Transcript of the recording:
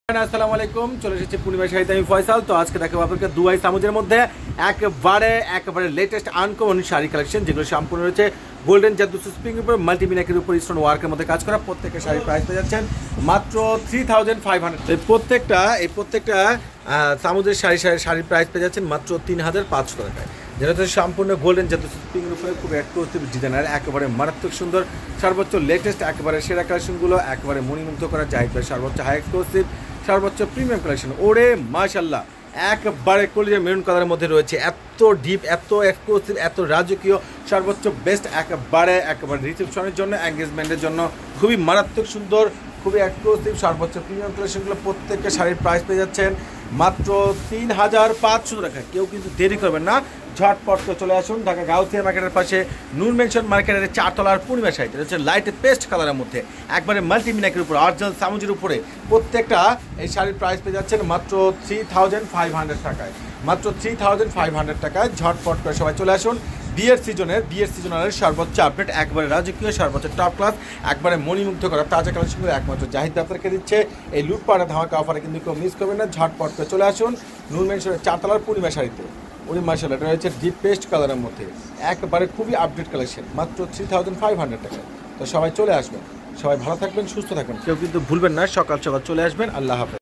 আসসালামু আলাইকুম, চলে এসেছি পূর্ণিমা শাড়িতে আমি ফয়সাল। তো আজকে দেখাবো আপনাকে দুবাই সামুজের মধ্যে একেবারে লেটেস্ট আনকমন শাড়ি কালেকশন, যেগুলো সম্পূর্ণ রয়েছে গোল্ডেন জাদুস স্প্রিং উপর মাল্টিমিনাকের উপর স্টোন ওয়ার্কের মধ্যে কাজ করা। প্রত্যেকটা শাড়ির প্রাইস পেয়ে যাচ্ছেন মাত্র 3500। এই প্রত্যেকটা সামুজের শাড়ির প্রাইস পেয়ে যাচ্ছেন মাত্র 3500 টাকায়, যেটা হচ্ছে সম্পূর্ণ গোল্ডেন জাদুস স্প্রিংয়ের উপরে খুব এক্সক্লুসিভ ডিজাইনার, একেবারে মারাত্মক সুন্দর, সর্বোচ্চ লেটেস্ট, একেবারে সেরা কালেকশনগুলো, একেবারে মণিমুগ্ধ করা জাহিদ ভাই সর্বোচ্চ হাই এক্সক্লুসিভ, সর্বোচ্চ প্রিমিয়াম কালেকশন। ওরে মাশাল্লাহ, একবারে কলিজা মেরুন কালারের মধ্যে রয়েছে, এত ডিপ, এত এক্সক্লুসিভ, এত রাজকীয়, সর্বোচ্চ বেস্ট, একেবারে রিসেপশনের জন্য, এঙ্গেজমেন্টের জন্য খুবই মারাত্মক সুন্দর, খুবই এক্সক্লুসিভ, সর্বোচ্চ প্রিমিয়াম কালেকশনগুলো। প্রত্যেকটা শাড়ির প্রাইস পেয়ে যাচ্ছেন মাত্র 3500 টাকা। কেউ কিন্তু দেরি করবেন না, ঝটপট করে চলে আসুন ঢাকা গাউসিয়া মার্কেটের পাশে নূর মেনশন মার্কেটের 4 তলার পূর্ণিমা শাড়িতে। এটা হচ্ছে লাইট পেস্ট কালারের মধ্যে, একবারে মাল্টিমিনাকের উপর, অরিজিনাল সামুজের উপরে প্রত্যেকটা এই শাড়ির প্রাইস পেয়ে যাচ্ছেন মাত্র 3500 টাকায়, মাত্র 3500 টাকায়। ঝটপট করে সবাই চলে আসুন। বিয়ের সিজনের সর্বোচ্চ আপডেট, একবারে রাজকীয়, সর্বোচ্চ টপ ক্লাস, একবারে মণিমুগ্ধ করা তাজা কালেকশনগুলো একমাত্র জাহিদ আপনাদেরকে দিচ্ছে এই লুটপাটা ধামাকা অফারে, কিন্তু কেউ মিস করবেন না। ঝটপট করে চলে আসুন নূর মেনশনের 4 তলার পূর্ণিমা শাড়িতে। ওই মার্শাল, এটা রয়েছে ডিপ পেস্ট কালারের মধ্যে, একবারে খুবই আপডেট কালেকশন, মাত্র 3500 টাকা। তো সবাই চলে আসবেন, সবাই ভালো থাকবেন, সুস্থ থাকবেন, কেউ কিন্তু ভুলবেন না, সকাল চলে আসবেন। আল্লাহ হাফেজ।